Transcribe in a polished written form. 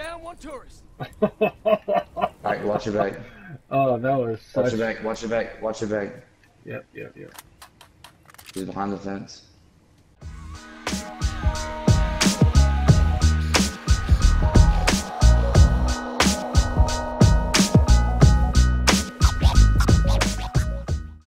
down one tourist. Alright, watch your back. Oh, that was such... Watch your back, watch your back, watch your back. Yep. He's behind the fence.